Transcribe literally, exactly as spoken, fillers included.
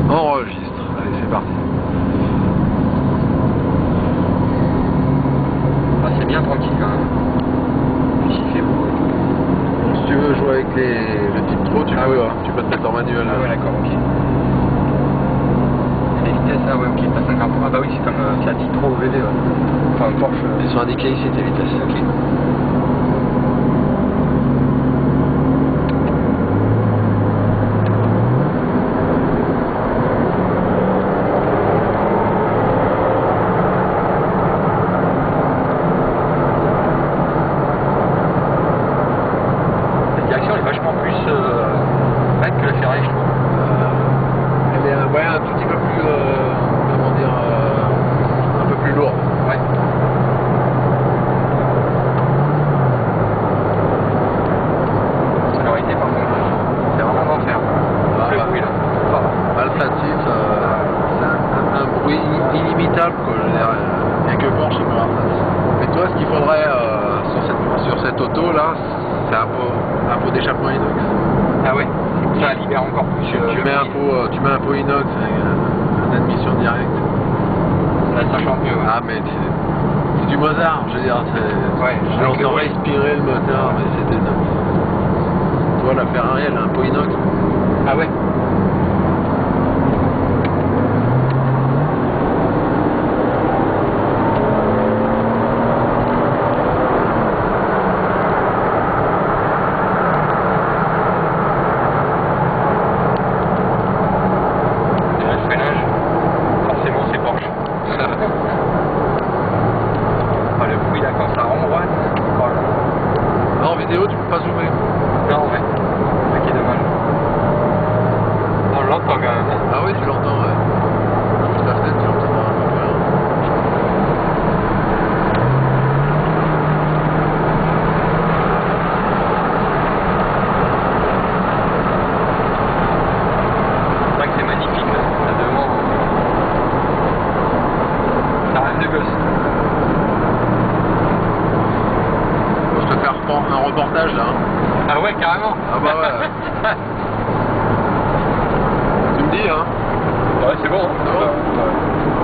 Enregistre. Allez, c'est parti. Ah, c'est bien tranquille quand même. Puis il fait beau et tout. Donc, si tu veux jouer avec les, le Deep Pro, tu Ah peux, ouais. hein. Tu peux te mettre en manuel. Ah ouais, d'accord, ok. Les vitesses, ah ouais, ok, t'as cinquante. Ah bah oui, c'est comme euh, c'est à Deep Pro V V, ouais. Enfin, Porsche. euh, Ils sont indiqués ici tes vitesses. Ok. Vachement plus euh, raide que la Ferrari, je trouve. Euh, elle est un, ouais, un tout petit peu plus, euh, comment dire, euh, un peu plus lourde. Ouais. Sonorité par contre, c'est vraiment d'enfer. Ah, Le bah. bruit là. Ça va. Alpha six, euh, c'est un, un, un bruit inimitable, quoi. Je veux dire, il n'y a que Porsche qui peut avoir ça. Mais toi, ce qu'il faudrait euh, sur, cette, sur cette auto là, c'est un pot, un pot d'échappement inox. Ah ouais, ça libère encore plus. Tu, euh, tu le mets un bruit. pot, euh, tu mets un pot inox avec euh, une admission directe. Là, ça chante mieux. Ouais. Ah mais c'est c'est du Mozart, je veux dire, c'est, Ouais, je avec le l'entends bruit. respirer le moteur, mais c'est énorme. Toi, la Ferrari, elle a un pot inox. Ah ouais. Déjà le freinage, forcément c'est Porsche. Ah, le bruit là quand ça remboîte. Oh là. Ah, en vidéo, tu peux pas zoomer. Non ouais. C'est ça qui est dommage. On l'entend quand même. Ah oui, tu l'entends, ouais. Juste la fenêtre, tu l'entends un peu rien. C'est vrai que c'est magnifique là, ça devant. Ça rêve de gosse. Bon, je te fais un report- un reportage là. Hein. Ah ouais, carrément. Ah bah ouais. Tu me dis, hein. Ouais, c'est bon. C'est bon. Ouais.